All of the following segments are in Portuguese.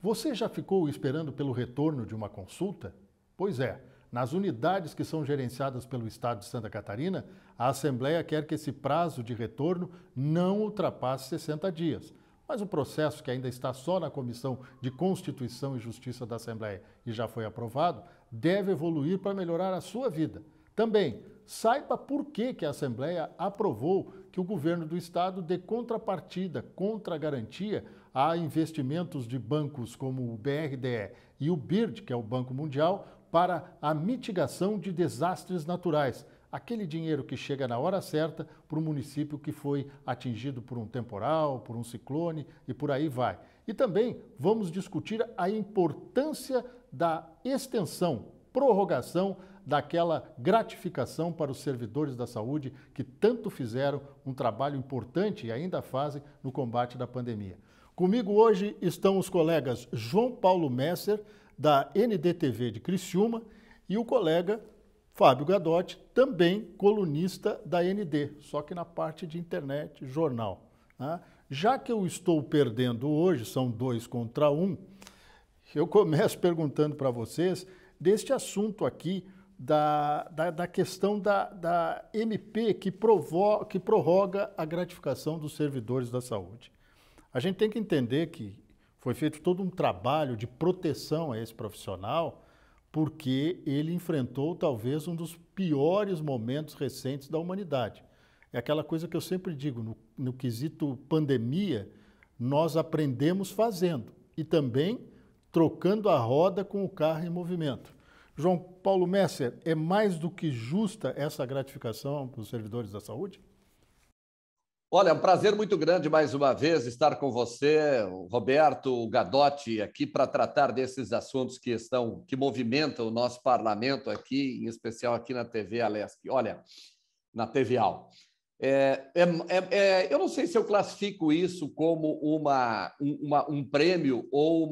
Você já ficou esperando pelo retorno de uma consulta? Pois é, nas unidades que são gerenciadas pelo Estado de Santa Catarina, a Assembleia quer que esse prazo de retorno não ultrapasse 60 dias. Mas o processo, que ainda está só na Comissão de Constituição e Justiça da Assembleia e já foi aprovado, deve evoluir para melhorar a sua vida. Também, saiba por que a Assembleia aprovou que o governo do Estado dê contrapartida, contragarantia a investimentos de bancos como o BRDE e o BIRD, que é o Banco Mundial, para a mitigação de desastres naturais. Aquele dinheiro que chega na hora certa para o município que foi atingido por um temporal, por um ciclone e por aí vai. E também vamos discutir a importância da extensão, prorrogação daquela gratificação para os servidores da saúde que tanto fizeram um trabalho importante e ainda fazem no combate da pandemia. Comigo hoje estão os colegas João Paulo Messer, da NDTV de Criciúma, e o colega Fábio Gadotti, também colunista da ND, só que na parte de internet, jornal. Já que eu estou perdendo hoje, são 2 contra 1, eu começo perguntando para vocês deste assunto aqui da questão da MP que prorroga a gratificação dos servidores da saúde. A gente tem que entender que foi feito todo um trabalho de proteção a esse profissional, porque ele enfrentou talvez um dos piores momentos recentes da humanidade. É aquela coisa que eu sempre digo, no quesito pandemia, nós aprendemos fazendo e também trocando a roda com o carro em movimento. João Paulo Messer, é mais do que justa essa gratificação para os servidores da saúde? Olha, é um prazer muito grande mais uma vez estar com você, o Roberto Gadotti, aqui para tratar desses assuntos que movimentam o nosso parlamento aqui, em especial aqui na TV Alesc. Olha, na TV Al. Eu não sei se eu classifico isso como um prêmio ou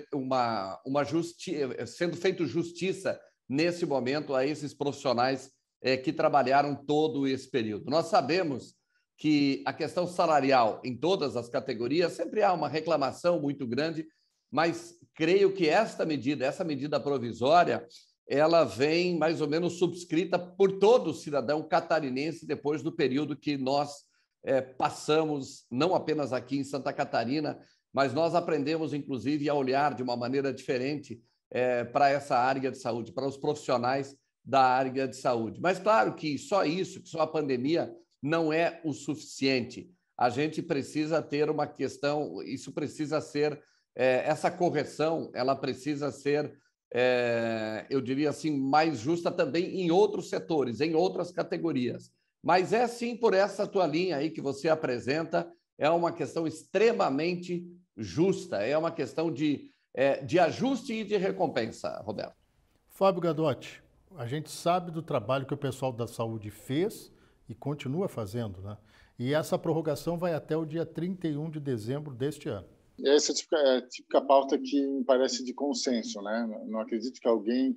sendo feito justiça nesse momento a esses profissionais que trabalharam todo esse período. Nós sabemos que a questão salarial em todas as categorias sempre há uma reclamação muito grande, mas creio que essa medida provisória, ela vem mais ou menos subscrita por todo cidadão catarinense depois do período que nós passamos, não apenas aqui em Santa Catarina, mas nós aprendemos, inclusive, a olhar de uma maneira diferente para essa área de saúde, para os profissionais da área de saúde. Mas, claro que só isso, que só a pandemia não é o suficiente. A gente precisa ter uma questão, isso precisa ser, essa correção, ela precisa ser, eu diria assim, mais justa também em outros setores, em outras categorias. Mas é sim por essa tua linha aí que você apresenta, é uma questão extremamente justa, é uma questão de ajuste e de recompensa, Roberto. Fábio Gadotti, a gente sabe do trabalho que o pessoal da saúde fez e continua fazendo, né? E essa prorrogação vai até o dia 31 de dezembro deste ano. Essa é a típica pauta que me parece de consenso, né? Não acredito que alguém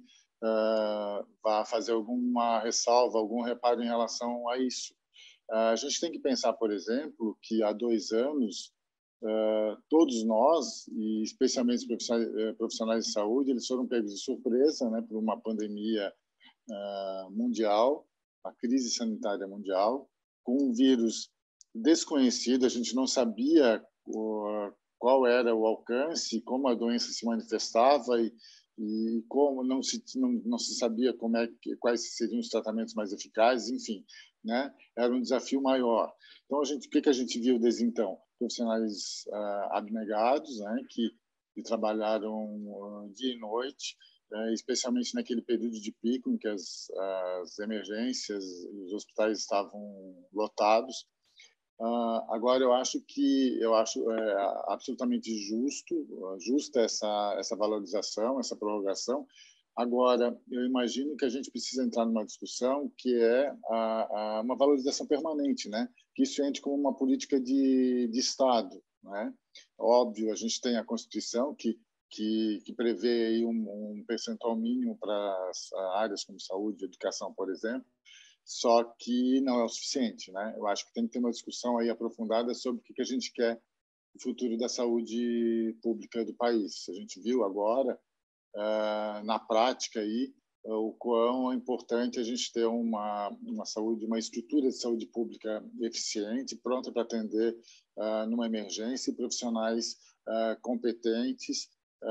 vá fazer alguma ressalva, algum reparo em relação a isso. A gente tem que pensar, por exemplo, que há 2 anos, todos nós, e especialmente os profissionais de saúde, eles foram pegos de surpresa, né, por uma pandemia mundial, a crise sanitária mundial, com um vírus desconhecido, a gente não sabia qual era o alcance, como a doença se manifestava e como não se sabia quais seriam os tratamentos mais eficazes, enfim, né? Era um desafio maior. Então, o que a gente viu desde então? Profissionais abnegados, né, que trabalharam dia e noite, especialmente naquele período de pico em que as emergências e os hospitais estavam lotados. Agora, eu acho absolutamente justa essa valorização, essa prorrogação. Agora, eu imagino que a gente precisa entrar numa discussão que é uma valorização permanente, né? Que isso entre como uma política de Estado, né? Óbvio, a gente tem a Constituição que prevê aí um percentual mínimo para as áreas como saúde e educação, por exemplo, só que não é o suficiente, né? Eu acho que tem que ter uma discussão aí aprofundada sobre o que a gente quer o futuro da saúde pública do país. A gente viu agora, na prática, aí, o quão é importante a gente ter uma estrutura de saúde pública eficiente, pronta para atender numa emergência, e profissionais competentes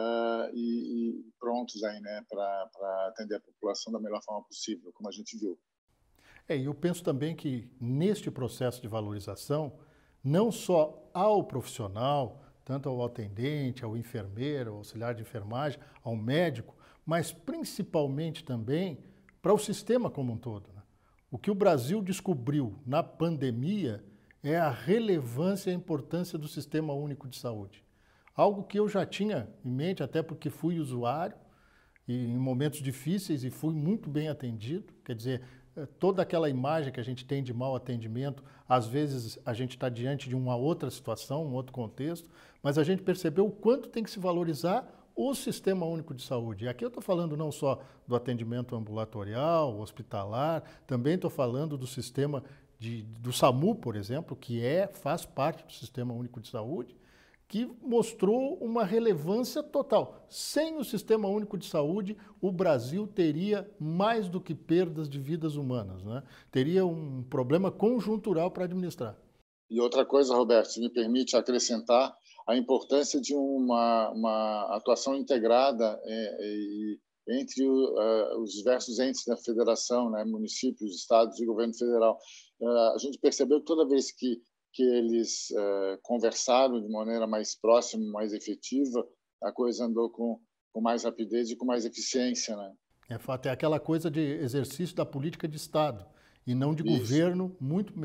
e prontos aí, né, para atender a população da melhor forma possível, como a gente viu. E eu penso também que neste processo de valorização, não só ao profissional, tanto ao atendente, ao enfermeiro, ao auxiliar de enfermagem, ao médico, mas principalmente também para o sistema como um todo, né? O que o Brasil descobriu na pandemia é a relevância e a importância do Sistema Único de Saúde. Algo que eu já tinha em mente, até porque fui usuário e em momentos difíceis e fui muito bem atendido. Quer dizer, toda aquela imagem que a gente tem de mau atendimento, às vezes a gente está diante de uma outra situação, um outro contexto, mas a gente percebeu o quanto tem que se valorizar o Sistema Único de Saúde. E aqui eu estou falando não só do atendimento ambulatorial, hospitalar, também estou falando do sistema do SAMU, por exemplo, que faz parte do Sistema Único de Saúde, que mostrou uma relevância total. Sem o Sistema Único de Saúde, o Brasil teria mais do que perdas de vidas humanas, né? Teria um problema conjuntural para administrar. E outra coisa, Roberto, se me permite acrescentar, a importância de uma atuação integrada entre os diversos entes da federação, né, municípios, estados e governo federal. A gente percebeu que toda vez que eles conversaram de maneira mais próxima, mais efetiva, a coisa andou com mais rapidez e com mais eficiência, né? É fato, é aquela coisa de exercício da política de Estado e não de governo, muito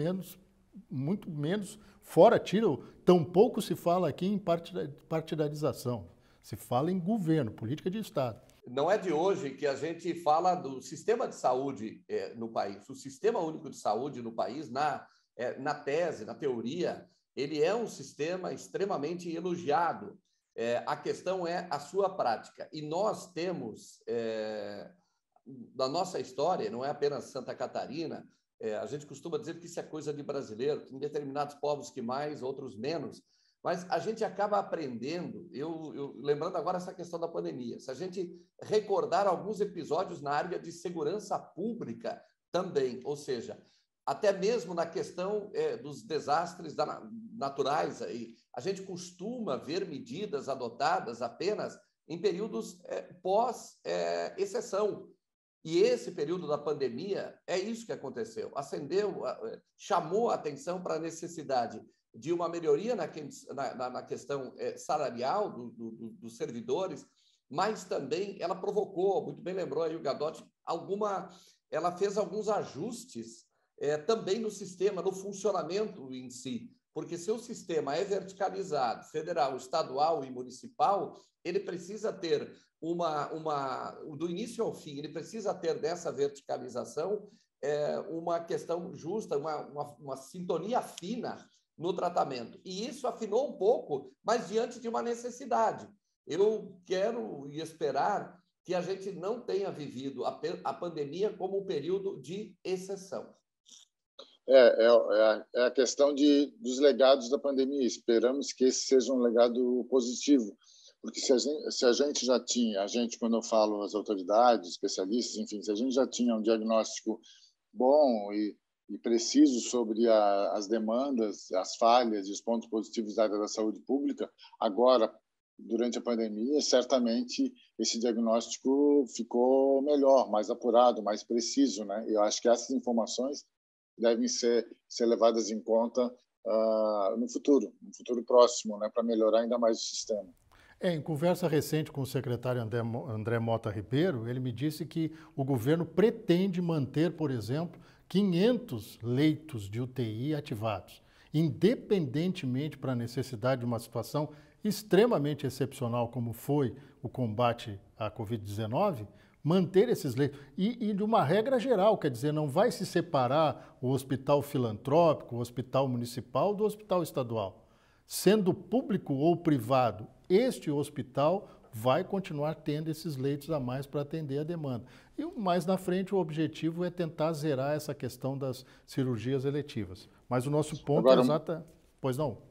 menos fora tiro. Tampouco se fala aqui em partidarização, se fala em governo, política de Estado. Não é de hoje que a gente fala do sistema de saúde no país. O Sistema Único de Saúde no país, na tese, na teoria, ele é um sistema extremamente elogiado. A questão é a sua prática. E nós temos, da nossa história, não é apenas Santa Catarina, a gente costuma dizer que isso é coisa de brasileiro, tem determinados povos que mais, outros menos, mas a gente acaba aprendendo, eu lembrando agora essa questão da pandemia, se a gente recordar alguns episódios na área de segurança pública também, ou seja, até mesmo na questão dos desastres naturais, aí, a gente costuma ver medidas adotadas apenas em períodos pós-exceção. E esse período da pandemia é isso que aconteceu. Chamou a atenção para a necessidade de uma melhoria na questão salarial dos servidores, mas também ela provocou, muito bem lembrou aí o Gadotti, ela fez alguns ajustes também no sistema, no funcionamento em si. Porque se o sistema é verticalizado, federal, estadual e municipal, ele precisa ter do início ao fim, ele precisa ter dessa verticalização uma questão justa, uma sintonia fina no tratamento. E isso afinou um pouco, mas diante de uma necessidade. Eu quero e esperar que a gente não tenha vivido a pandemia como um período de exceção. É a questão dos legados da pandemia. Esperamos que esse seja um legado positivo, porque se a gente já tinha, quando eu falo as autoridades, especialistas, enfim, se a gente já tinha um diagnóstico bom e preciso sobre as demandas, as falhas e os pontos positivos da área da saúde pública, agora, durante a pandemia, certamente esse diagnóstico ficou melhor, mais apurado, mais preciso, né? Eu acho que essas informações devem ser levadas em conta no futuro próximo, né, para melhorar ainda mais o sistema. Em conversa recente com o secretário André Mota Ribeiro, ele me disse que o governo pretende manter, por exemplo, 500 leitos de UTI ativados, independentemente para a necessidade de uma situação extremamente excepcional como foi o combate à Covid-19, manter esses leitos. E de uma regra geral, quer dizer, não vai se separar o hospital filantrópico, o hospital municipal do hospital estadual. Sendo público ou privado, este hospital vai continuar tendo esses leitos a mais para atender a demanda. E mais na frente o objetivo é tentar zerar essa questão das cirurgias eletivas. Mas o nosso ponto é exato... Pois não?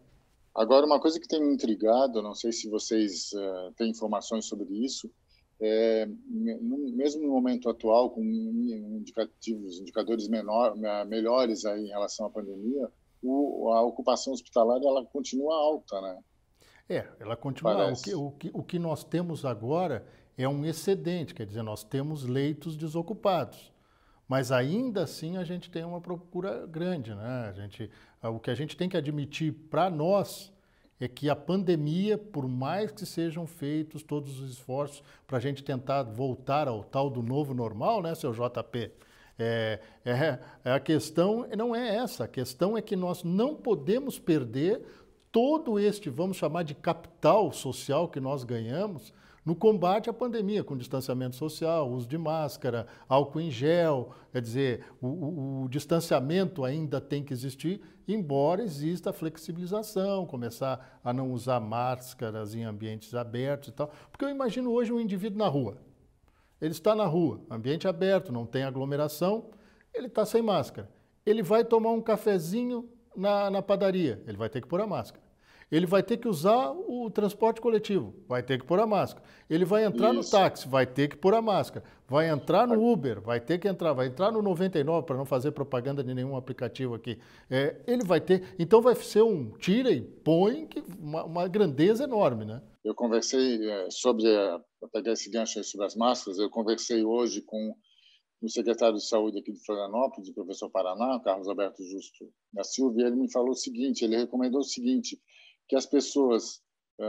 Agora, uma coisa que tem me intrigado, não sei se vocês têm informações sobre isso, mesmo no momento atual, com indicadores melhores aí em relação à pandemia, a ocupação hospitalar ela continua alta, né? Ela continua. Parece. O que nós temos agora é um excedente, quer dizer, nós temos leitos desocupados. Mas ainda assim a gente tem uma procura grande, né? O que a gente tem que admitir para nós é que a pandemia, por mais que sejam feitos todos os esforços para a gente tentar voltar ao tal do novo normal, né, seu JP? A questão não é essa, a questão é que nós não podemos perder todo este, vamos chamar de capital social que nós ganhamos no combate à pandemia, com distanciamento social, uso de máscara, álcool em gel, quer dizer, o distanciamento ainda tem que existir, embora exista a flexibilização, começar a não usar máscaras em ambientes abertos e tal. Porque eu imagino hoje um indivíduo na rua. Ele está na rua, ambiente aberto, não tem aglomeração, ele está sem máscara. Ele vai tomar um cafezinho na padaria, ele vai ter que pôr a máscara. Ele vai ter que usar o transporte coletivo, vai ter que pôr a máscara. Ele vai entrar no táxi, vai ter que pôr a máscara. Vai entrar no Uber, vai ter que entrar. Vai entrar no 99, para não fazer propaganda de nenhum aplicativo aqui. Ele vai ter... Então vai ser um tira e põe, uma grandeza enorme, né? Eu conversei sobre, para pegar esse gancho aí sobre as máscaras, eu conversei hoje com o secretário de Saúde aqui de Florianópolis, o professor Paraná, Carlos Alberto Justo da Silva, e ele me falou o seguinte, ele recomendou o seguinte, que as pessoas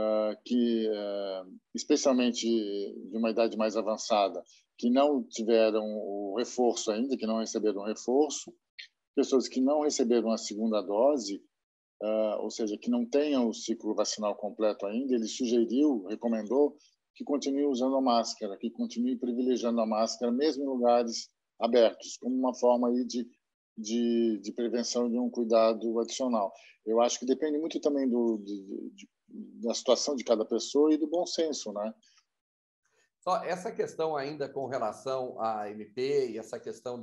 especialmente de uma idade mais avançada, que não tiveram o reforço ainda, que não receberam o reforço, pessoas que não receberam a segunda dose, ou seja, que não tenham o ciclo vacinal completo ainda, ele recomendou que continue usando a máscara, que continue privilegiando a máscara, mesmo em lugares abertos, como uma forma aí de prevenção e de um cuidado adicional. Eu acho que depende muito também da situação de cada pessoa e do bom senso, né? Só essa questão ainda com relação à MP e essa questão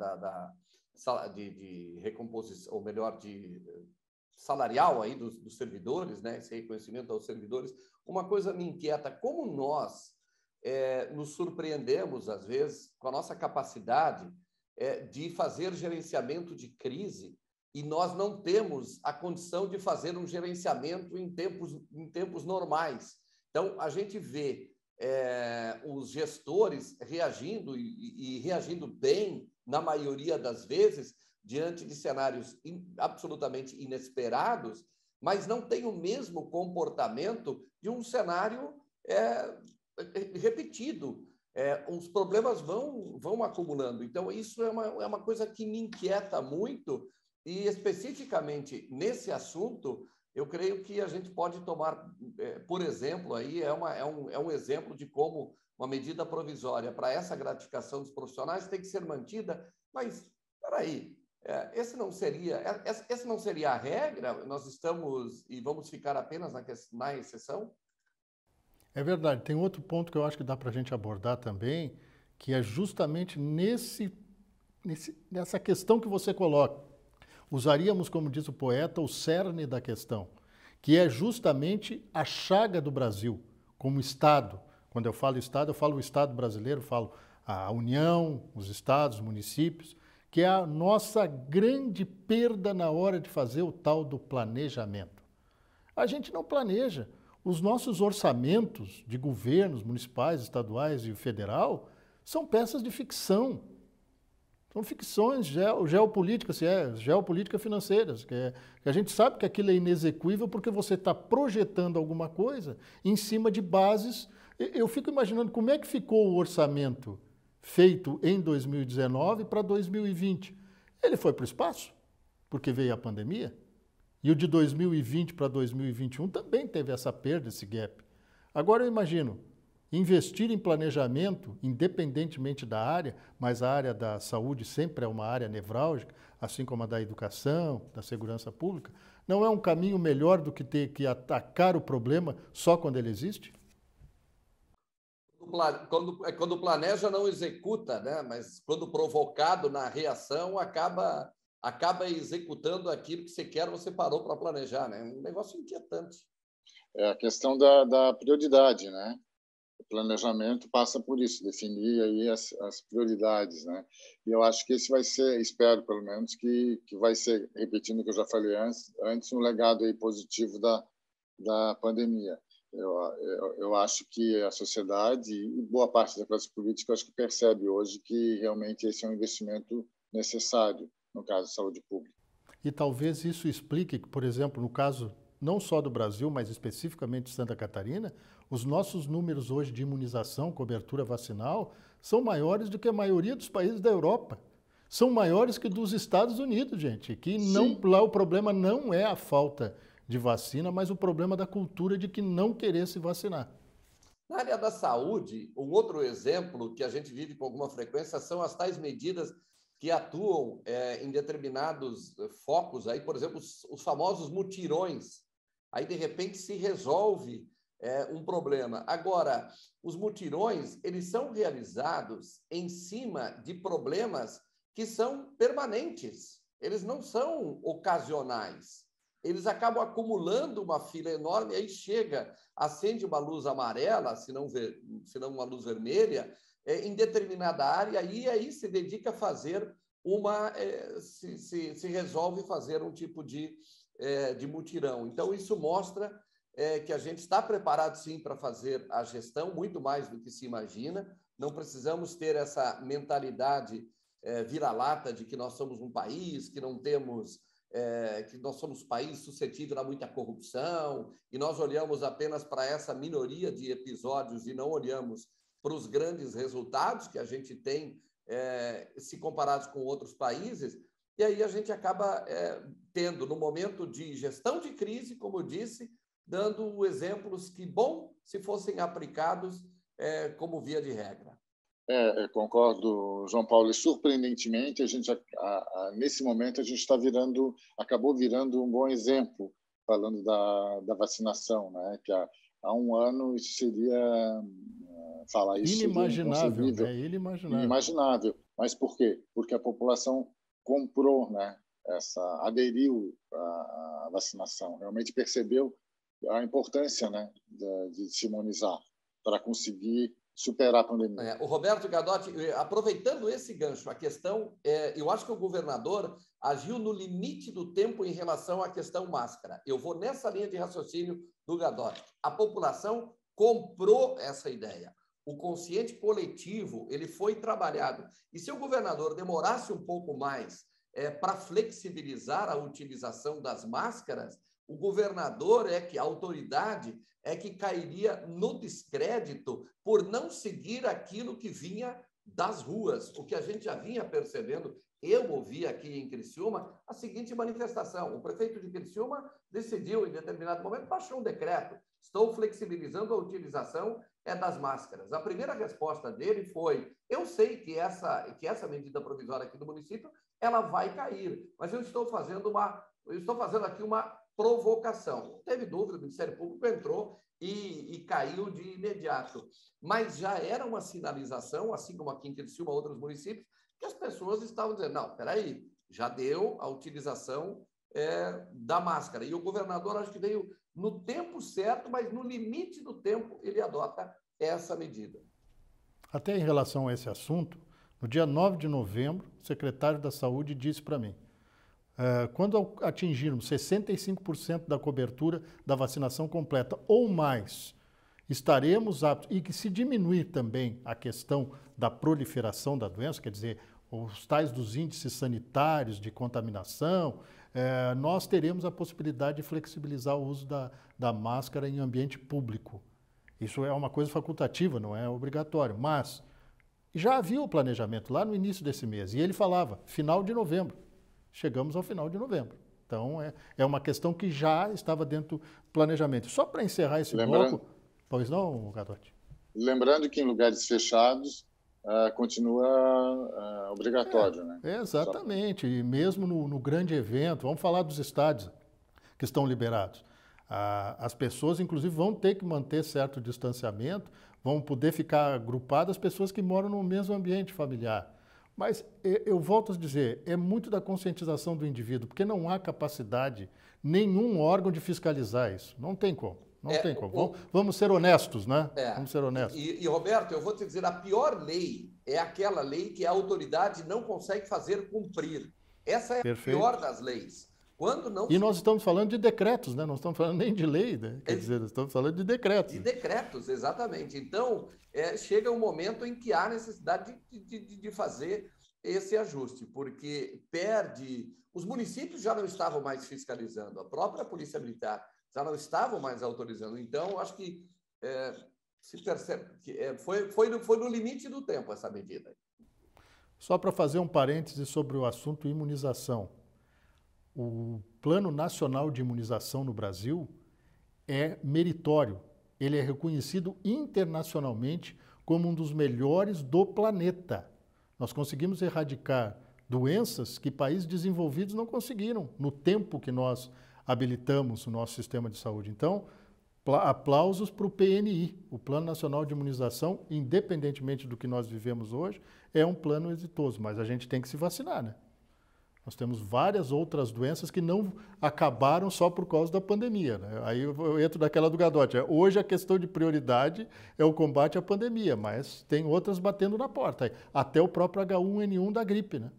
de recomposição, ou melhor, de salarial aí dos servidores, né? Esse reconhecimento aos servidores, uma coisa me inquieta, como nós nos surpreendemos, às vezes, com a nossa capacidade de fazer gerenciamento de crise e nós não temos a condição de fazer um gerenciamento em tempos normais. Então, a gente vê os gestores reagindo e reagindo bem, na maioria das vezes, diante de cenários absolutamente inesperados, mas não tem o mesmo comportamento de um cenário repetido. Os problemas vão acumulando. Então, isso é uma coisa que me inquieta muito e, especificamente, nesse assunto, eu creio que a gente pode tomar, por exemplo, aí é um exemplo de como uma medida provisória para essa gratificação dos profissionais tem que ser mantida, mas, espera aí, essa não seria a regra? Nós estamos e vamos ficar apenas na exceção? É verdade. Tem outro ponto que eu acho que dá para a gente abordar também, que é justamente nessa questão que você coloca. Usaríamos, como diz o poeta, o cerne da questão, que é justamente a chaga do Brasil como Estado. Quando eu falo Estado, eu falo o Estado brasileiro, falo a União, os estados, os municípios, que é a nossa grande perda na hora de fazer o tal do planejamento. A gente não planeja. Os nossos orçamentos de governos municipais, estaduais e federal são peças de ficção. São ficções geopolíticas, geopolítica financeiras, que a gente sabe que aquilo é inexequível porque você está projetando alguma coisa em cima de bases. Eu fico imaginando como é que ficou o orçamento feito em 2019 para 2020. Ele foi para o espaço, porque veio a pandemia. E o de 2020 para 2021 também teve essa perda, esse gap. Agora eu imagino, investir em planejamento, independentemente da área, mas a área da saúde sempre é uma área nevrálgica, assim como a da educação, da segurança pública, não é um caminho melhor do que ter que atacar o problema só quando ele existe? Quando planeja, não executa, né? Mas quando provocado na reação, acaba acaba executando aquilo que você quer, você parou para planejar, né? Um negócio inquietante. É a questão da prioridade, né? O planejamento passa por isso, definir aí as prioridades, né? E eu acho que esse vai ser, espero pelo menos, que vai ser, repetindo o que eu já falei antes um legado aí positivo da pandemia. Eu acho que a sociedade e boa parte da classe política acho que percebe hoje que realmente esse é um investimento necessário no caso de saúde pública. E talvez isso explique que, por exemplo, no caso não só do Brasil, mas especificamente de Santa Catarina, os nossos números hoje de imunização, cobertura vacinal, são maiores do que a maioria dos países da Europa. São maiores que dos Estados Unidos, gente. Que não, lá o problema não é a falta de vacina, mas o problema da cultura de que não querer se vacinar. Na área da saúde, um outro exemplo que a gente vive com alguma frequência são as tais medidas que atuam em determinados focos, aí, por exemplo, os famosos mutirões. Aí, de repente, se resolve um problema. Agora, os mutirões, eles são realizados em cima de problemas que são permanentes. Eles não são ocasionais. Eles acabam acumulando uma fila enorme, aí chega, acende uma luz amarela, se não uma luz vermelha, em determinada área, e aí se dedica a fazer se resolve fazer um tipo de mutirão. Então, isso mostra que a gente está preparado, sim, para fazer a gestão, muito mais do que se imagina. Não precisamos ter essa mentalidade vira-lata de que nós somos um país, que não temos... que nós somos um país suscetível a muita corrupção, e nós olhamos apenas para essa minoria de episódios e não olhamos para os grandes resultados que a gente tem se comparados com outros países, e aí a gente acaba tendo, no momento de gestão de crise, como eu disse, dando exemplos que, bom, se fossem aplicados como via de regra. Concordo, João Paulo. E, surpreendentemente, nesse momento, a gente acabou virando um bom exemplo, falando da vacinação, né? Que há um ano isso seria, falar isso inimaginável, seria né? Inimaginável. Mas por quê? Porque a população comprou, né? Aderiu à vacinação, realmente percebeu a importância, né? de se imunizar para conseguir superar a pandemia. O Roberto Gadotti, aproveitando esse gancho, a questão, eu acho que o governador agiu no limite do tempo em relação à questão máscara. Eu vou nessa linha de raciocínio do Gadotti. A população comprou essa ideia. O consciente coletivo, ele foi trabalhado. E se o governador demorasse um pouco mais para flexibilizar a utilização das máscaras, o governador a autoridade que cairia no descrédito por não seguir aquilo que vinha das ruas. O que a gente já vinha percebendo, eu ouvi aqui em Criciúma a seguinte manifestação. O prefeito de Criciúma decidiu, em determinado momento, baixou um decreto. Estou flexibilizando a utilização das máscaras. A primeira resposta dele foi: eu sei que essa medida provisória aqui do município ela vai cair, mas eu estou fazendo aqui uma provocação. Não teve dúvida, o Ministério Público entrou e caiu de imediato. Mas já era uma sinalização, assim como aqui em Criciúma, outros municípios, que as pessoas estavam dizendo: não, peraí, já deu a utilização da máscara. E o governador, acho que veio no tempo certo, mas no limite do tempo ele adota essa medida. Até em relação a esse assunto, no dia 9 de novembro, o secretário da Saúde disse para mim: quando atingirmos 65% da cobertura da vacinação completa ou mais, estaremos aptos. E que se diminuir também a questão da proliferação da doença, quer dizer, os tais dos índices sanitários de contaminação, nós teremos a possibilidade de flexibilizar o uso da máscara em ambiente público. Isso é uma coisa facultativa, não é obrigatório, mas já havia o planejamento lá no início desse mês, e ele falava, final de novembro. Chegamos ao final de novembro. Então, é uma questão que já estava dentro do planejamento. Só para encerrar esse bloco... Pois não, Gadotti? Lembrando que em lugares fechados continua obrigatório, né? Exatamente. E mesmo no grande evento, vamos falar dos estádios que estão liberados. As pessoas, inclusive, vão ter que manter certo distanciamento, vão poder ficar agrupadas as pessoas que moram no mesmo ambiente familiar. Mas eu volto a dizer, é muito da conscientização do indivíduo, porque não há capacidade, nenhum órgão de fiscalizar isso. Não tem como. Não tem como. Vamos ser honestos, né? Vamos ser honestos. Roberto, eu vou te dizer, a pior lei é aquela lei que a autoridade não consegue fazer cumprir. Essa é Perfeito. A pior das leis. Quando não... E nós estamos falando de decretos, né? Não estamos falando nem de lei, né? Quer dizer, nós estamos falando de decretos. De decretos, exatamente. Então, chega um momento em que há necessidade de fazer esse ajuste, porque perde... Os municípios já não estavam mais fiscalizando, a própria Polícia Militar já não estavam mais autorizando. Então, acho que se percebe que foi no limite do tempo essa medida. Só para fazer um parêntese sobre o assunto imunização. O Plano Nacional de Imunização no Brasil é meritório. Ele é reconhecido internacionalmente como um dos melhores do planeta. Nós conseguimos erradicar doenças que países desenvolvidos não conseguiram no tempo que nós habilitamos o nosso sistema de saúde. Então, aplausos para o PNI, o Plano Nacional de Imunização, independentemente do que nós vivemos hoje, é um plano exitoso, mas a gente tem que se vacinar, né? Nós temos várias outras doenças que não acabaram só por causa da pandemia, né? Aí eu entro naquela do Gadotti. Hoje a questão de prioridade é o combate à pandemia, mas tem outras batendo na porta. Até o próprio H1N1 da gripe, né?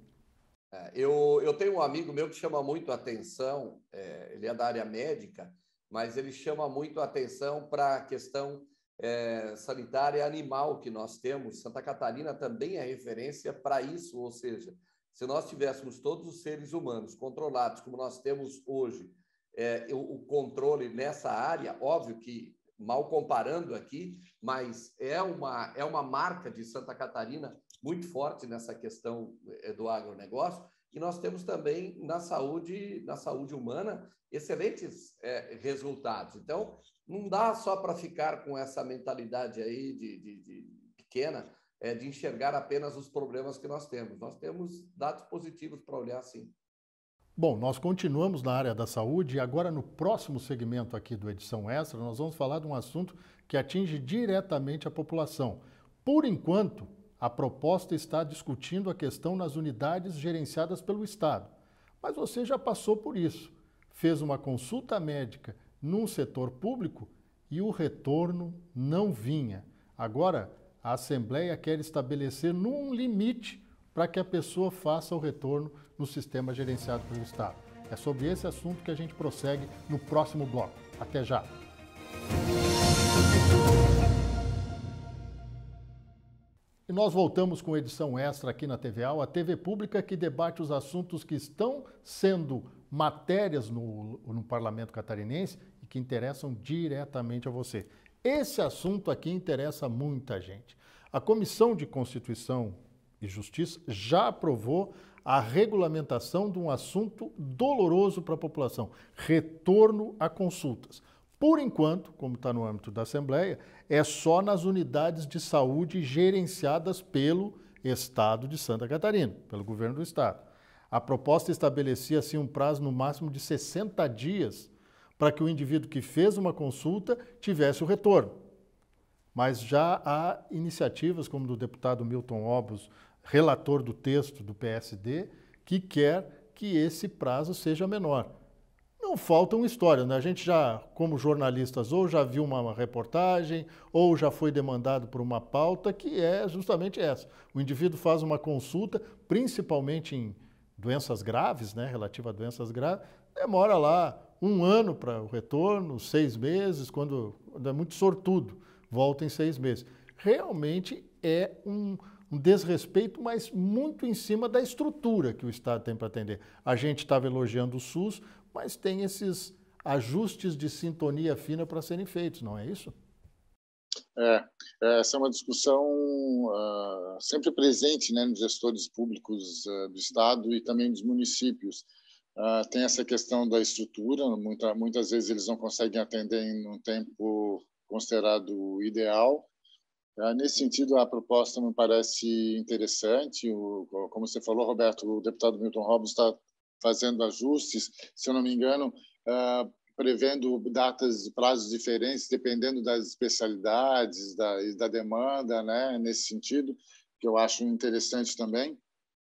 Eu tenho um amigo meu que chama muito a atenção, ele é da área médica, mas ele chama muito a atenção para a questão sanitária animal que nós temos. Santa Catarina também é referência para isso, ou seja, se nós tivéssemos todos os seres humanos controlados, como nós temos hoje, o controle nessa área, óbvio que mal comparando aqui, mas é uma marca de Santa Catarina muito forte nessa questão do agronegócio, e nós temos também na saúde humana excelentes resultados. Então, não dá só para ficar com essa mentalidade aí de pequena, de enxergar apenas os problemas que nós temos. Nós temos dados positivos para olhar, sim. Bom, nós continuamos na área da saúde e agora no próximo segmento aqui do Edição Extra, nós vamos falar de um assunto que atinge diretamente a população. Por enquanto, a proposta está discutindo a questão nas unidades gerenciadas pelo Estado. Mas você já passou por isso. Fez uma consulta médica num setor público e o retorno não vinha. Agora, a Assembleia quer estabelecer um limite para que a pessoa faça o retorno no sistema gerenciado pelo Estado. É sobre esse assunto que a gente prossegue no próximo bloco. Até já! E nós voltamos com edição extra aqui na TVA, a TV pública que debate os assuntos que estão sendo matérias no Parlamento Catarinense e que interessam diretamente a você. Esse assunto aqui interessa muita gente. A Comissão de Constituição e Justiça já aprovou a regulamentação de um assunto doloroso para a população: retorno a consultas. Por enquanto, como está no âmbito da Assembleia, é só nas unidades de saúde gerenciadas pelo Estado de Santa Catarina, pelo governo do Estado. A proposta estabelecia assim um prazo no máximo de 60 dias para que o indivíduo que fez uma consulta tivesse o retorno. Mas já há iniciativas, como do deputado Milton Obos, relator do texto do PSD, que quer que esse prazo seja menor. Não faltam histórias, né? A gente já, como jornalistas, ou já viu uma reportagem, ou já foi demandado por uma pauta que é justamente essa. O indivíduo faz uma consulta, principalmente em doenças graves, né? Relativa a doenças graves, demora lá 1 ano para o retorno, 6 meses, quando é muito sortudo, volta em 6 meses. Realmente é um desrespeito, mas muito em cima da estrutura que o Estado tem para atender. A gente estava elogiando o SUS, mas tem esses ajustes de sintonia fina para serem feitos, não é isso? Essa é uma discussão sempre presente, né, nos gestores públicos do Estado e também dos municípios. Tem essa questão da estrutura, muitas vezes eles não conseguem atender em um tempo considerado ideal. Nesse sentido, a proposta me parece interessante. Como você falou, Roberto, o deputado Milton Obos está fazendo ajustes, se eu não me engano, prevendo datas e prazos diferentes, dependendo das especialidades, da demanda, né? Nesse sentido, que eu acho interessante também.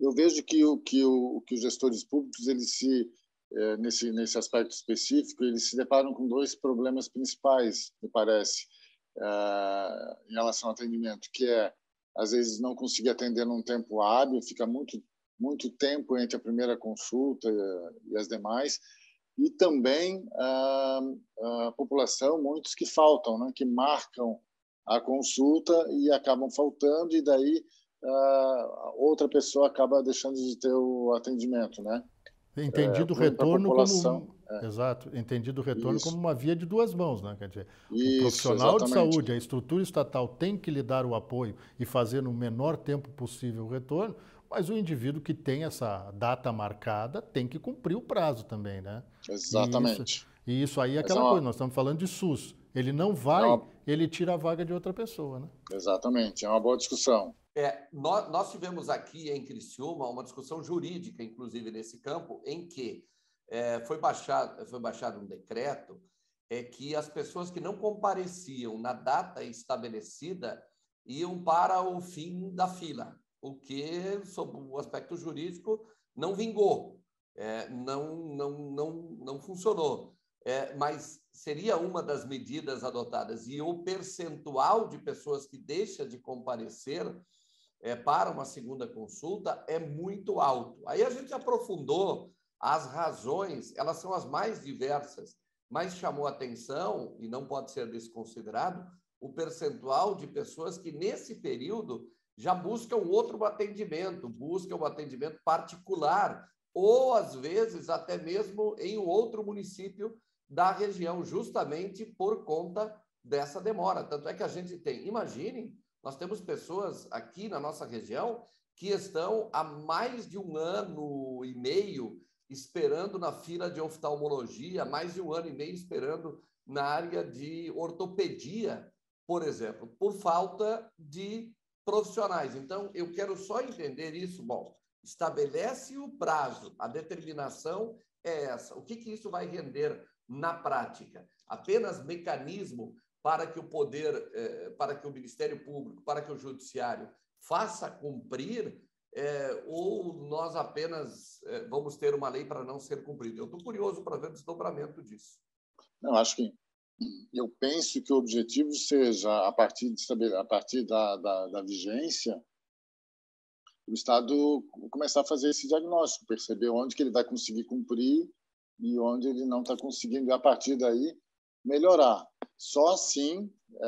eu vejo que os gestores públicos, eles nesse aspecto específico, eles se deparam com dois problemas principais, me parece, em relação ao atendimento, que é, às vezes, não conseguir atender num tempo hábil, fica muito tempo entre a primeira consulta e as demais, e também a população, muitos que faltam, né, que marcam a consulta e acabam faltando, e daí outra pessoa acaba deixando de ter o atendimento, né? Entendido o retorno como exato, entendido o retorno Isso. como uma via de duas mãos, né? Quer dizer, Isso, o profissional de exatamente. saúde, a estrutura estatal tem que lhe dar o apoio e fazer no menor tempo possível o retorno, mas o indivíduo que tem essa data marcada tem que cumprir o prazo também, né? Exatamente. E isso aí é aquela coisa, nós estamos falando de SUS. Ele não vai, ele tira a vaga de outra pessoa, né? Exatamente, é uma boa discussão. Nós tivemos aqui em Criciúma uma discussão jurídica, inclusive, nesse campo, em que foi baixado um decreto que as pessoas que não compareciam na data estabelecida iam para o fim da fila, o que, sob o aspecto jurídico, não vingou, não funcionou. Mas seria uma das medidas adotadas, e o percentual de pessoas que deixa de comparecer para uma segunda consulta é muito alto. Aí a gente aprofundou as razões, elas são as mais diversas, mas chamou atenção, e não pode ser desconsiderado, o percentual de pessoas que, nesse período, já buscam outro atendimento, buscam um atendimento particular, ou, às vezes, até mesmo em outro município da região, justamente por conta dessa demora. Tanto é que a gente tem, imaginem, nós temos pessoas aqui na nossa região que estão há mais de 1 ano e meio esperando na fila de oftalmologia, mais de 1 ano e meio esperando na área de ortopedia, por exemplo, por falta de profissionais. Então, eu quero só entender isso. Bom, estabelece o prazo, a determinação é essa. O que isso vai render na prática? Apenas mecanismo para que o poder, para que o Ministério Público, para que o Judiciário faça cumprir, ou nós apenas vamos ter uma lei para não ser cumprida? Eu estou curioso para ver o desdobramento disso. Não, eu penso que o objetivo seja, a partir da vigência, o Estado começar a fazer esse diagnóstico, perceber onde que ele vai conseguir cumprir e onde ele não está conseguindo, e a partir daí melhorar. Só assim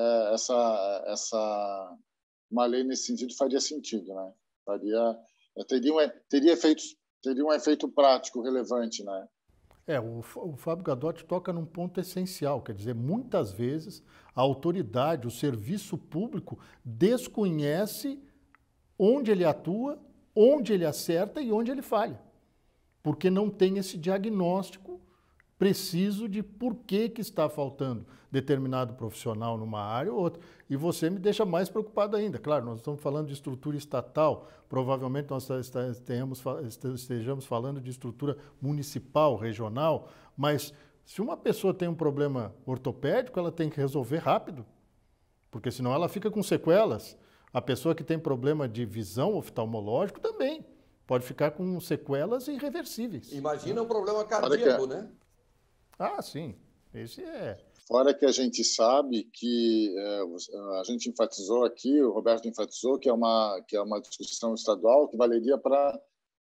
uma lei nesse sentido faria sentido, né? Teria um efeito prático relevante, né? O Fábio Gadotti toca num ponto essencial, quer dizer, muitas vezes a autoridade, o serviço público desconhece onde ele atua, onde ele acerta e onde ele falha, porque não tem esse diagnóstico preciso de por que está faltando determinado profissional numa área ou outra. E você me deixa mais preocupado ainda. Claro, nós estamos falando de estrutura estatal, provavelmente nós estejamos falando de estrutura municipal, regional, mas se uma pessoa tem um problema ortopédico, ela tem que resolver rápido, porque senão ela fica com sequelas. A pessoa que tem problema de visão oftalmológico também pode ficar com sequelas irreversíveis. Imagina um problema cardíaco, né? Ah, sim. Esse é. Fora que a gente sabe que a gente enfatizou aqui, o Roberto enfatizou que é uma discussão estadual que valeria para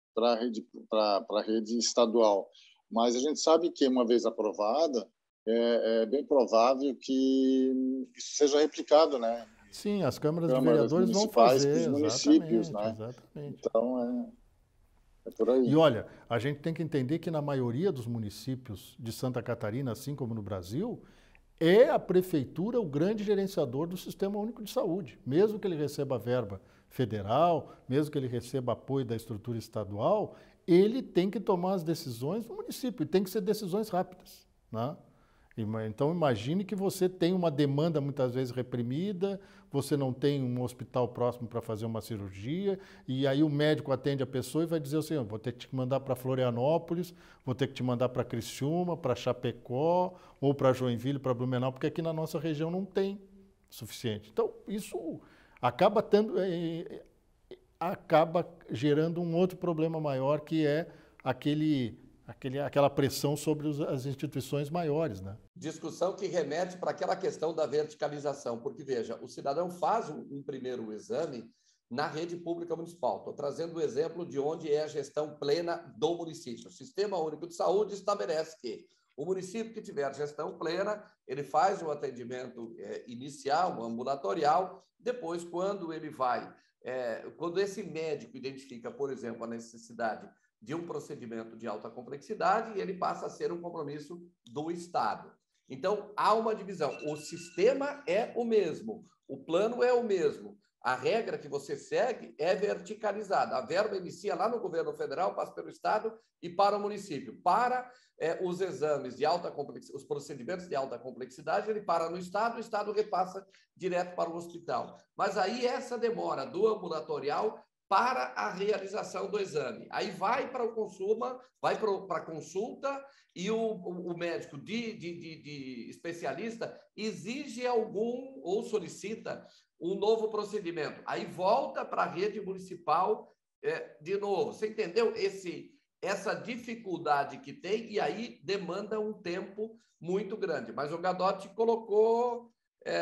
a rede estadual. Mas a gente sabe que, uma vez aprovada, é bem provável que isso seja replicado, né? Sim, as câmaras de vereadores vão fazer. Os municípios, exatamente, né? Exatamente. Então, é por aí. E olha, a gente tem que entender que na maioria dos municípios de Santa Catarina, assim como no Brasil, é a prefeitura o grande gerenciador do Sistema Único de Saúde. Mesmo que ele receba verba federal, mesmo que ele receba apoio da estrutura estadual, ele tem que tomar as decisões no município, e tem que ser decisões rápidas, né? Então, imagine que você tem uma demanda muitas vezes reprimida, você não tem um hospital próximo para fazer uma cirurgia, e aí o médico atende a pessoa e vai dizer assim, vou ter que te mandar para Florianópolis, vou ter que te mandar para Criciúma, para Chapecó, ou para Joinville, para Blumenau, porque aqui na nossa região não tem suficiente. Então, isso acaba tendo... acaba gerando um outro problema maior, que é aquela pressão sobre as instituições maiores, né? Discussão que remete para aquela questão da verticalização, porque, veja, o cidadão faz um primeiro exame na rede pública municipal. Estou trazendo o exemplo de onde é a gestão plena do município. O Sistema Único de Saúde estabelece que o município que tiver gestão plena, ele faz o atendimento inicial, ambulatorial. Depois, quando ele vai, quando esse médico identifica, por exemplo, a necessidade de um procedimento de alta complexidade, ele passa a ser um compromisso do Estado. Então, há uma divisão. O sistema é o mesmo, o plano é o mesmo. A regra que você segue é verticalizada. A verba inicia lá no governo federal, passa pelo Estado e para o município. Para os exames de alta complexidade, os procedimentos de alta complexidade, ele para no Estado, o Estado repassa direto para o hospital. Mas aí essa demora do ambulatorial para a realização do exame. Aí vai para o consulta, vai para a consulta e o médico de especialista exige algum ou solicita um novo procedimento. Aí volta para a rede municipal de novo. Você entendeu essa dificuldade que tem? E aí demanda um tempo muito grande. Mas o Gadotti colocou...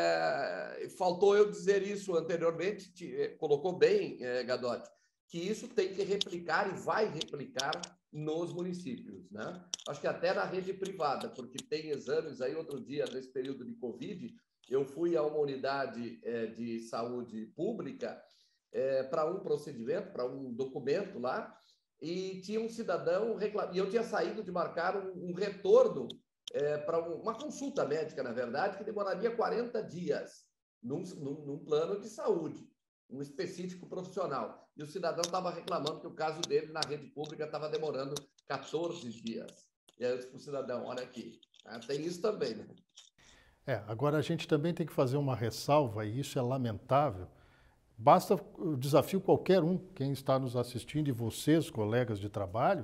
faltou eu dizer isso anteriormente, colocou bem, Gadotti, que isso tem que replicar e vai replicar nos municípios, né? Acho que até na rede privada, porque tem exames aí. Outro dia, nesse período de Covid, eu fui a uma unidade de saúde pública para um procedimento, para um documento lá, e tinha um cidadão reclamando, e eu tinha saído de marcar um retorno para uma consulta médica, na verdade, que demoraria 40 dias num plano de saúde, um específico profissional. E o cidadão estava reclamando que o caso dele na rede pública estava demorando 14 dias. E aí eu disse para o cidadão, olha aqui, tem isso também, né? Agora a gente também tem que fazer uma ressalva, e isso é lamentável. Basta, eu desafio qualquer um, quem está nos assistindo, e vocês, colegas de trabalho,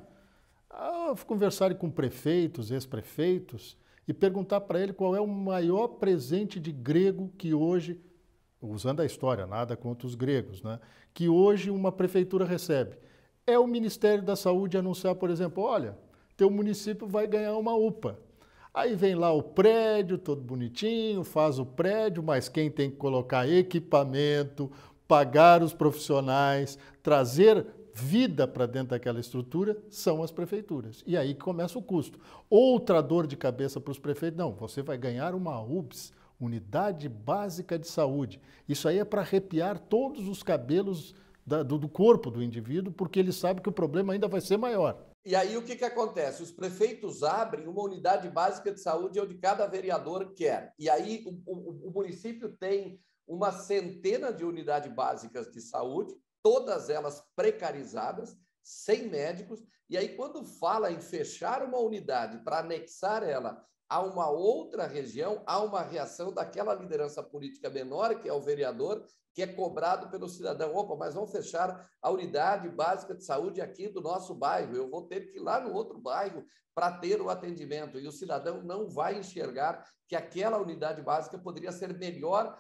a conversarem com prefeitos, ex-prefeitos, e perguntar para ele qual é o maior presente de grego que hoje, usando a história, nada contra os gregos, né, que hoje uma prefeitura recebe. É o Ministério da Saúde anunciar, por exemplo, olha, teu município vai ganhar uma UPA. Aí vem lá o prédio, todo bonitinho, faz o prédio, mas quem tem que colocar equipamento, pagar os profissionais, trazer vida para dentro daquela estrutura são as prefeituras. E aí que começa o custo. Outra dor de cabeça para os prefeitos, não, você vai ganhar uma UBS, Unidade Básica de Saúde. Isso aí é para arrepiar todos os cabelos do corpo do indivíduo, porque ele sabe que o problema ainda vai ser maior. E aí o que acontece? Os prefeitos abrem uma unidade básica de saúde onde cada vereador quer. E aí o município tem uma centena de unidades básicas de saúde, todas elas precarizadas, sem médicos. E aí quando fala em fechar uma unidade para anexar ela a uma outra região, há uma reação daquela liderança política menor, que é o vereador, que é cobrado pelo cidadão. Opa, mas vamos fechar a unidade básica de saúde aqui do nosso bairro. Eu vou ter que ir lá no outro bairro para ter o atendimento. E o cidadão não vai enxergar que aquela unidade básica poderia ser melhor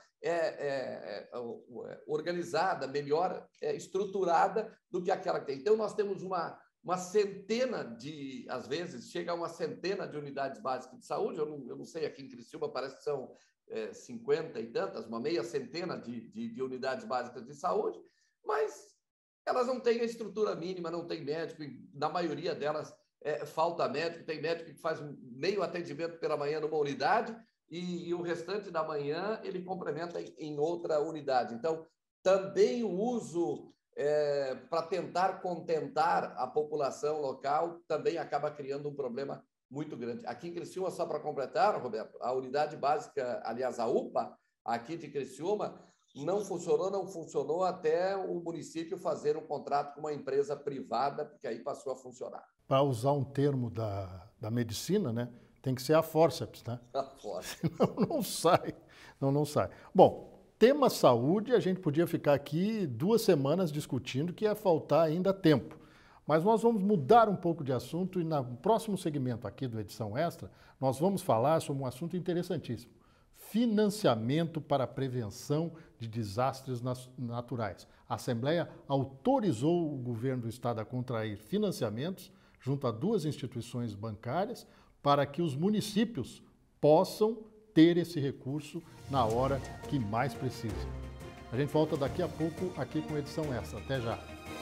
organizada, melhor estruturada do que aquela que tem. Então, nós temos uma centena de, às vezes, chega a uma centena de unidades básicas de saúde. Eu não sei, aqui em Criciúma parece que são 50 e tantas, uma meia centena de unidades básicas de saúde, mas elas não têm a estrutura mínima, não tem médico, na maioria delas falta médico, tem médico que faz meio atendimento pela manhã numa unidade e o restante da manhã ele complementa em outra unidade. Então, também o uso para tentar contentar a população local também acaba criando um problema muito grande. Aqui em Criciúma, só para completar, Roberto, a unidade básica, aliás, a UPA, aqui de Criciúma, não funcionou até o município fazer um contrato com uma empresa privada, porque aí passou a funcionar. Para usar um termo da medicina, né, tem que ser a fórceps, né? A fórceps. Senão não sai. Não sai. Bom, tema saúde, a gente podia ficar aqui 2 semanas discutindo, que ia faltar ainda tempo. Mas nós vamos mudar um pouco de assunto e no próximo segmento aqui do Edição Extra, nós vamos falar sobre um assunto interessantíssimo. Financiamento para a prevenção de desastres naturais. A Assembleia autorizou o governo do Estado a contrair financiamentos junto a 2 instituições bancárias para que os municípios possam ter esse recurso na hora que mais precisam. A gente volta daqui a pouco aqui com edição extra. Até já!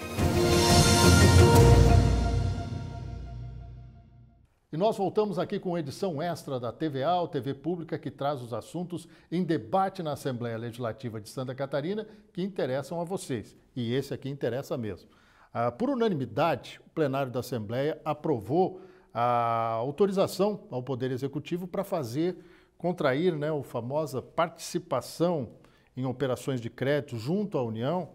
E nós voltamos aqui com edição extra da TVA, o TV Pública, que traz os assuntos em debate na Assembleia Legislativa de Santa Catarina que interessam a vocês. E esse aqui interessa mesmo. Por unanimidade, o plenário da Assembleia aprovou a autorização ao Poder Executivo para contrair, a famosa participação em operações de crédito junto à União,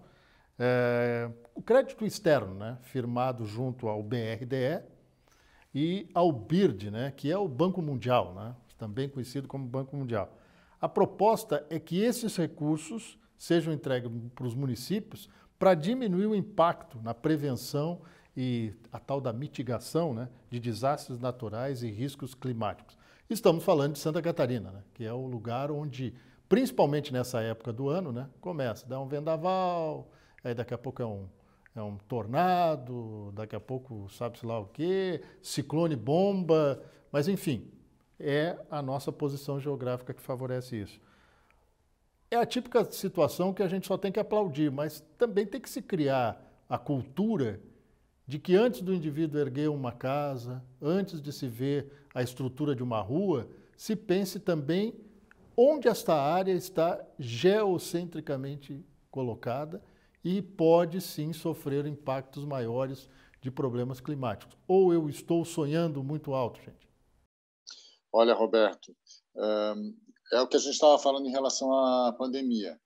o crédito externo, firmado junto ao BRDE e ao BIRD, que é o Banco Mundial, também conhecido como Banco Mundial. A proposta é que esses recursos sejam entregues para os municípios para diminuir o impacto na prevenção e a tal da mitigação de desastres naturais e riscos climáticos. Estamos falando de Santa Catarina, que é o lugar onde, principalmente nessa época do ano, começa a dar um vendaval, aí daqui a pouco é um tornado, daqui a pouco sabe-se lá o quê, ciclone bomba, mas enfim, é a nossa posição geográfica que favorece isso. É a típica situação que a gente só tem que aplaudir, mas também tem que se criar a cultura de que antes do indivíduo erguer uma casa, antes de se ver a estrutura de uma rua, se pense também onde esta área está geocentricamente colocada e pode sim sofrer impactos maiores de problemas climáticos. Ou eu estou sonhando muito alto, gente? Olha, Roberto, é o que a gente estava falando em relação à pandemia.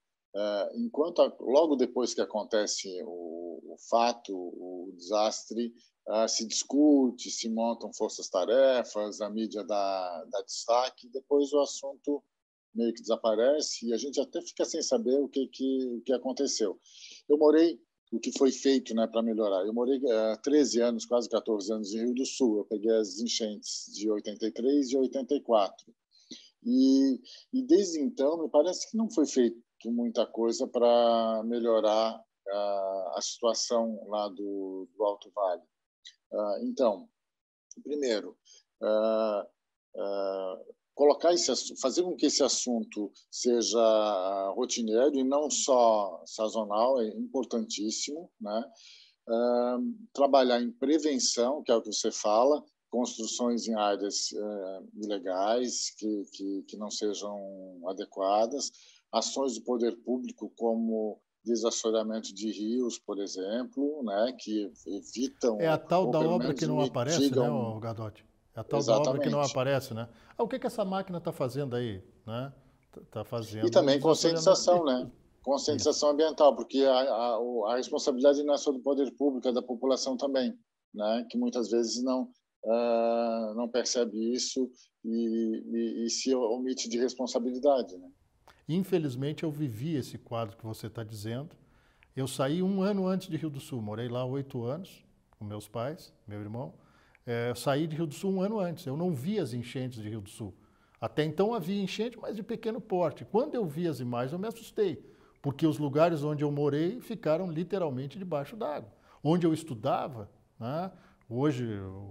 Logo depois que acontece o fato, o desastre, se discute, se montam forças-tarefas, a mídia dá destaque, depois o assunto meio que desaparece e a gente até fica sem saber o que aconteceu. O que foi feito para melhorar. Eu morei 13 anos, quase 14 anos em Rio do Sul. Eu peguei as enchentes de 83 e 84. E desde então, me parece que não foi feito muita coisa para melhorar a situação lá do Alto Vale. Então, primeiro, fazer com que esse assunto seja rotineiro e não só sazonal é importantíssimo, trabalhar em prevenção, que é o que você fala, construções em áreas ilegais que não sejam adequadas, ações do poder público como desassoreamento de rios, por exemplo, que evitam... É a tal da obra que não aparece, Gadotti? É a tal Exatamente. Da obra que não aparece, o que essa máquina está fazendo aí, Está fazendo... E também conscientização, Conscientização ambiental, porque a responsabilidade não é só do poder público, é da população também, que muitas vezes não percebe isso e se omite de responsabilidade, Infelizmente, eu vivi esse quadro que você está dizendo. Eu saí 1 ano antes de Rio do Sul, morei lá 8 anos com meus pais, meu irmão. Eu saí de Rio do Sul 1 ano antes, eu não vi as enchentes de Rio do Sul. Até então havia enchente, mas de pequeno porte. Quando eu vi as imagens, eu me assustei, porque os lugares onde eu morei ficaram literalmente debaixo d'água. Onde eu estudava, hoje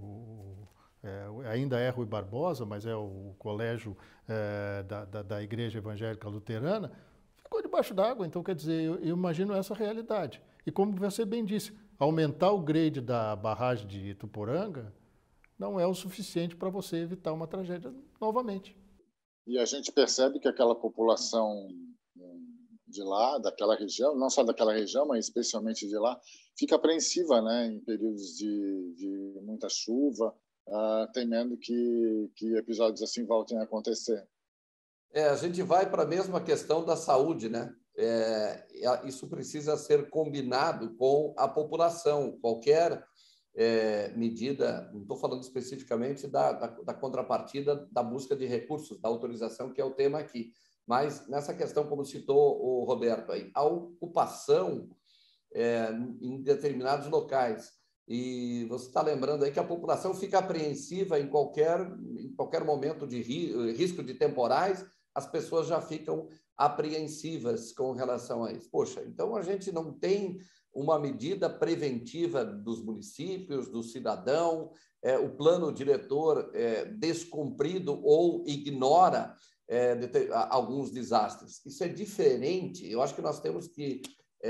ainda é Rui Barbosa, mas é o colégio da Igreja Evangélica Luterana, ficou debaixo d'água. Então, quer dizer, eu imagino essa realidade. E como você bem disse, aumentar o grade da barragem de Ituporanga não é o suficiente para você evitar uma tragédia novamente. E a gente percebe que aquela população de lá, daquela região, não só daquela região, mas especialmente de lá, fica apreensiva, em períodos de muita chuva, temendo que episódios assim voltem a acontecer. A gente vai para a mesma questão da saúde, isso precisa ser combinado com a população. Qualquer medida, não estou falando especificamente da contrapartida da busca de recursos, da autorização, que é o tema aqui, mas nessa questão, como citou o Roberto, a ocupação em determinados locais. E você está lembrando aí que a população fica apreensiva em qualquer momento de risco de temporais, as pessoas já ficam apreensivas com relação a isso. Poxa, então a gente não tem uma medida preventiva dos municípios, do cidadão, o plano diretor descumprido ou ignora alguns desastres. Isso é diferente. Eu acho que nós temos que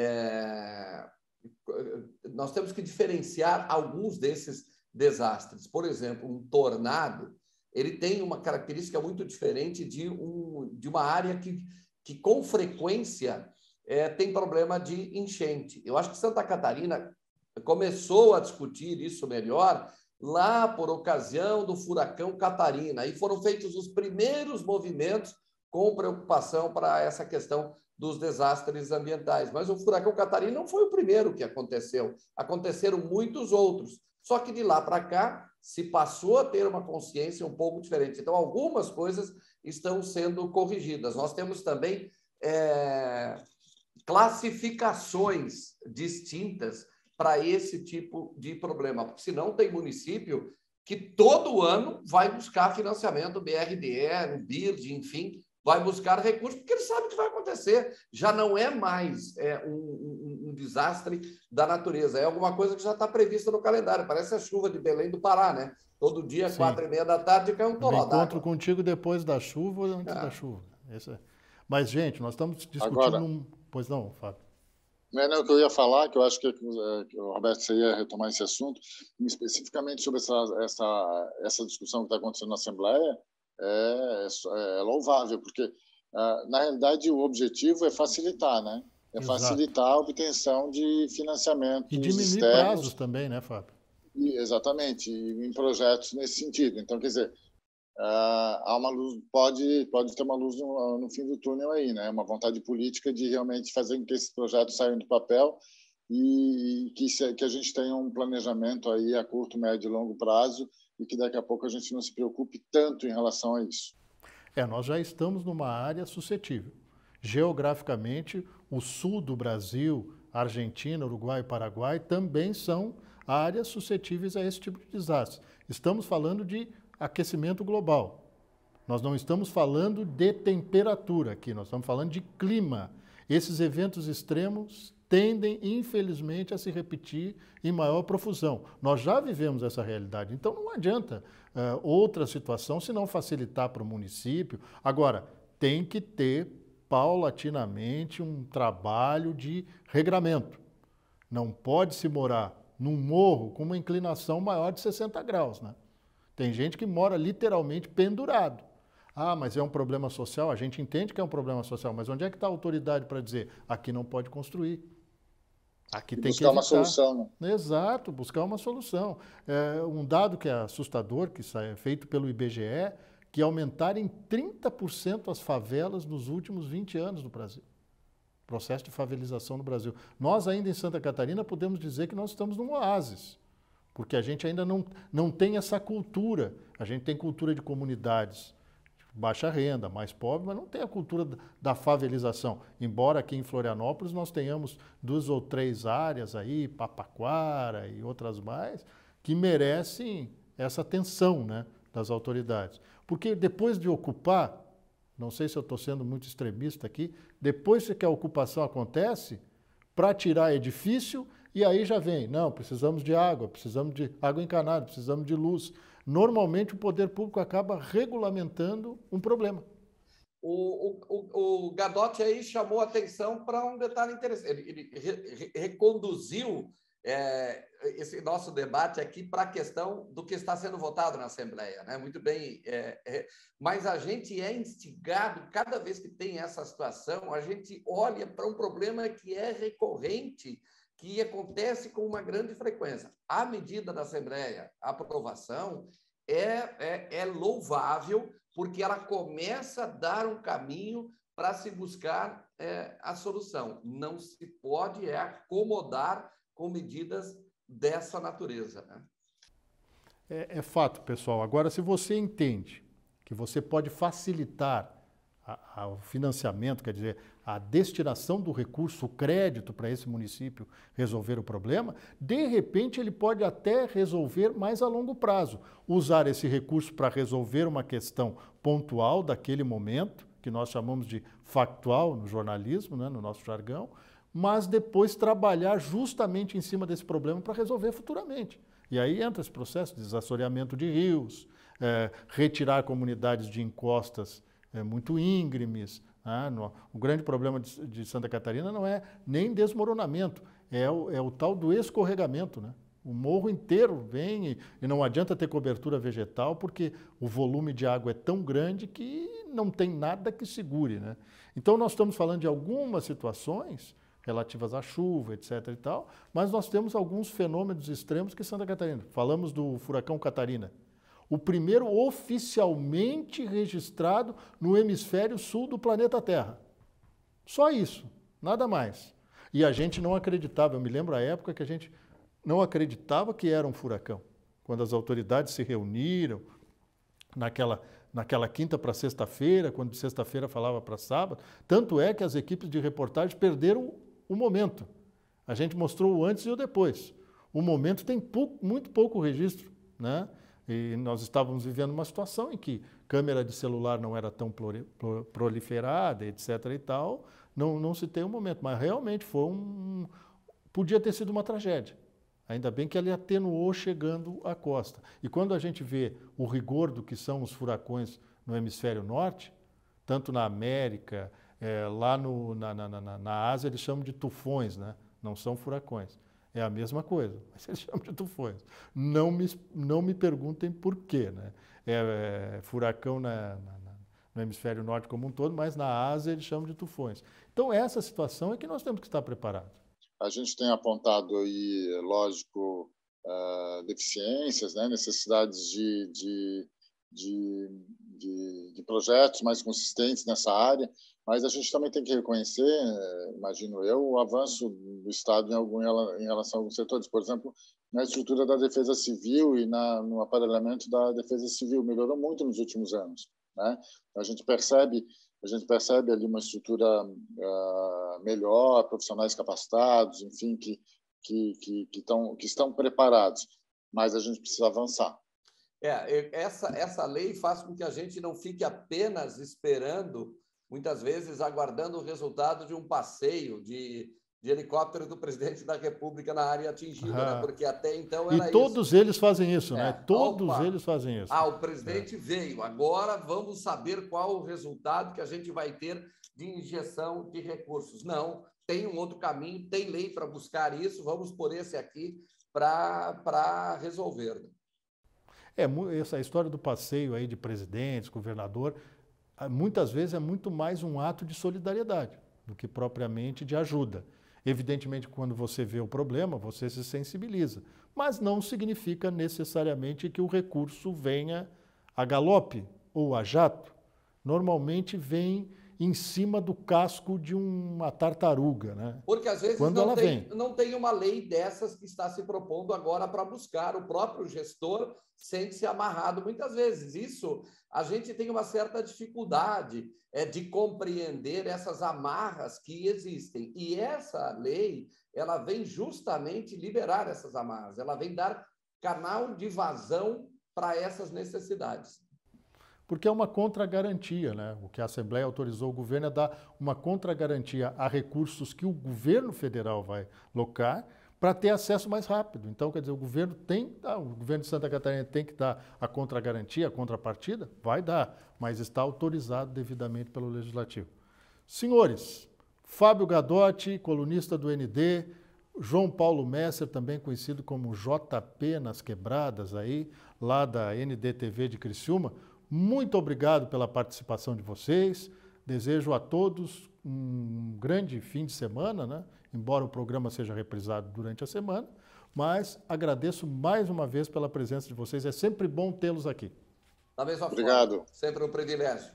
diferenciar alguns desses desastres. Por exemplo, um tornado, ele tem uma característica muito diferente de uma área que com frequência tem problema de enchente. Eu acho que Santa Catarina começou a discutir isso melhor lá por ocasião do furacão Catarina. Aí foram feitos os primeiros movimentos com preocupação para essa questão dos desastres ambientais. Mas o furacão Catarina não foi o primeiro que aconteceu. Aconteceram muitos outros. Só que de lá para cá se passou a ter uma consciência um pouco diferente. Então, algumas coisas estão sendo corrigidas. Nós temos também classificações distintas para esse tipo de problema. Porque senão tem município que todo ano vai buscar financiamento BRDE, no BIRD, enfim, vai buscar recursos, porque ele sabe o que vai acontecer. Já não é mais um desastre da natureza, é alguma coisa que já está prevista no calendário. Parece a chuva de Belém do Pará, né? Todo dia, 4h30 da tarde, cai um toró d'água. Encontro contigo depois da chuva ou antes da chuva. Mas, gente, nós estamos discutindo... Agora, Pois não, Fábio. Não é o que eu ia falar, que eu acho que o Roberto, você ia retomar esse assunto, especificamente sobre essa discussão que está acontecendo na Assembleia, é louvável, porque, na realidade, o objetivo é facilitar, né? Facilitar a obtenção de financiamento e diminuir prazos também, né, Fábio? Exatamente, em projetos nesse sentido. Então, quer dizer, há uma luz, pode ter uma luz no fim do túnel aí, né? Uma vontade política de realmente fazer com que esses projetos saiam do papel e que a gente tenha um planejamento aí a curto, médio e longo prazo e que daqui a pouco a gente não se preocupe tanto em relação a isso. Nós já estamos numa área suscetível. Geograficamente, o sul do Brasil, Argentina, Uruguai e Paraguai também são áreas suscetíveis a esse tipo de desastre. Estamos falando de aquecimento global. Nós não estamos falando de temperatura aqui, nós estamos falando de clima. Esses eventos extremos tendem, infelizmente, a se repetir em maior profusão. Nós já vivemos essa realidade, então não adianta outra situação se não facilitar para o município. Agora, tem que ter paulatinamente um trabalho de regramento. Não pode se morar num morro com uma inclinação maior de 60 graus, né? Tem gente que mora literalmente pendurado. Mas é um problema social? A gente entende que é um problema social, mas onde é que está a autoridade para dizer aqui não pode construir? Aqui tem que evitar. Buscar uma solução, né? Exato, buscar uma solução. Um dado que é assustador, que é feito pelo IBGE, que aumentaram em 30% as favelas nos últimos 20 anos no Brasil. Processo de favelização no Brasil. Nós ainda em Santa Catarina podemos dizer que nós estamos num oásis, porque a gente ainda não tem essa cultura. A gente tem cultura de comunidades de baixa renda, mais pobre, mas não tem a cultura da favelização. Embora aqui em Florianópolis nós tenhamos 2 ou 3 áreas aí, Papaquara e outras mais, que merecem essa atenção, né, das autoridades. Porque depois de ocupar, não sei se eu estou sendo muito extremista aqui, depois que a ocupação acontece, para tirar edifício, e aí já vem, não, precisamos de água encanada, precisamos de luz. Normalmente o poder público acaba regulamentando um problema. O Gadotti aí chamou atenção para um detalhe interessante. Ele reconduziu esse nosso debate aqui para a questão do que está sendo votado na Assembleia, né? Muito bem, mas a gente é instigado, cada vez que tem essa situação, a gente olha para um problema que é recorrente, que acontece com uma grande frequência. A medida da Assembleia, a aprovação, é louvável, porque ela começa a dar um caminho para se buscar a solução. Não se pode acomodar com medidas dessa natureza, né? É fato, pessoal. Agora, se você entende que você pode facilitar o financiamento, quer dizer, a destinação do recurso, o crédito para esse município resolver o problema, de repente ele pode até resolver mais a longo prazo. Usar esse recurso para resolver uma questão pontual daquele momento, que nós chamamos de factual no jornalismo, né, no nosso jargão, mas depois trabalhar justamente em cima desse problema para resolver futuramente. E aí entra esse processo de desassoreamento de rios, retirar comunidades de encostas muito íngremes. O grande problema de Santa Catarina não é nem desmoronamento, é o tal do escorregamento, né? O morro inteiro vem e não adianta ter cobertura vegetal porque o volume de água é tão grande que não tem nada que segure, né? Então nós estamos falando de algumas situações relativas à chuva, etc. e tal, mas nós temos alguns fenômenos extremos que Santa Catarina. Falamos do furacão Catarina, o primeiro oficialmente registrado no hemisfério sul do planeta Terra. Só isso, nada mais. E a gente não acreditava, eu me lembro a época que a gente não acreditava que era um furacão. Quando as autoridades se reuniram, naquela quinta para sexta-feira, quando de sexta-feira falava para sábado, tanto é que as equipes de reportagem perderam o momento. A gente mostrou o antes e o depois. O momento tem muito pouco registro, né? E nós estávamos vivendo uma situação em que câmera de celular não era tão proliferada, etc. e tal, não se tem um momento, mas realmente podia ter sido uma tragédia. Ainda bem que ele atenuou chegando à costa. E quando a gente vê o rigor do que são os furacões no hemisfério norte, tanto na América, lá na Ásia eles chamam de tufões, né? Não são furacões. É a mesma coisa, mas eles chamam de tufões. Não me perguntem por quê, né? Furacão no hemisfério norte como um todo, mas na Ásia eles chamam de tufões. Então essa situação é que nós temos que estar preparados. A gente tem apontado aí, lógico, deficiências, né? Necessidades de projetos mais consistentes nessa área, mas a gente também tem que reconhecer, imagino eu, o avanço do Estado em relação a alguns setores. Por exemplo, na estrutura da defesa civil e no aparelhamento da defesa civil. Melhorou muito nos últimos anos, né? A gente percebe ali uma estrutura melhor, profissionais capacitados, enfim, que estão preparados, mas a gente precisa avançar. Essa lei faz com que a gente não fique apenas esperando, muitas vezes aguardando o resultado de um passeio de helicóptero do presidente da República na área atingida, né? Porque até então era isso. E todos eles fazem isso, né? Todos eles fazem isso. O presidente veio, agora vamos saber qual o resultado que a gente vai ter de injeção de recursos. Não, tem um outro caminho, tem lei para buscar isso, vamos por esse aqui para resolver. Essa história do passeio aí de presidentes, governador, muitas vezes é muito mais um ato de solidariedade do que propriamente de ajuda. Evidentemente, quando você vê o problema, você se sensibiliza, mas não significa necessariamente que o recurso venha a galope ou a jato. Normalmente vem em cima do casco de uma tartaruga, né? Porque às vezes não tem uma lei dessas que está se propondo agora para buscar. O próprio gestor sente-se amarrado muitas vezes. Isso a gente tem uma certa dificuldade de compreender essas amarras que existem. E essa lei, ela vem justamente liberar essas amarras. Ela vem dar canal de vazão para essas necessidades. Porque é uma contragarantia, né? O que a Assembleia autorizou o governo é dar uma contragarantia a recursos que o governo federal vai locar para ter acesso mais rápido. Então, quer dizer, o governo de Santa Catarina tem que dar a contragarantia, a contrapartida? Vai dar, mas está autorizado devidamente pelo Legislativo. Senhores, Fábio Gadotti, colunista do ND, João Paulo Messer, também conhecido como JP nas Quebradas, aí, lá da NDTV de Criciúma, muito obrigado pela participação de vocês. Desejo a todos um grande fim de semana, né? Embora o programa seja reprisado durante a semana, mas agradeço mais uma vez pela presença de vocês. É sempre bom tê-los aqui. Da mesma Obrigado. forma, sempre um privilégio.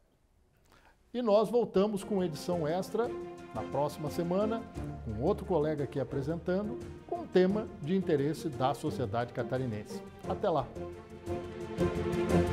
E nós voltamos com edição extra na próxima semana, com outro colega aqui apresentando, com um tema de interesse da sociedade catarinense. Até lá!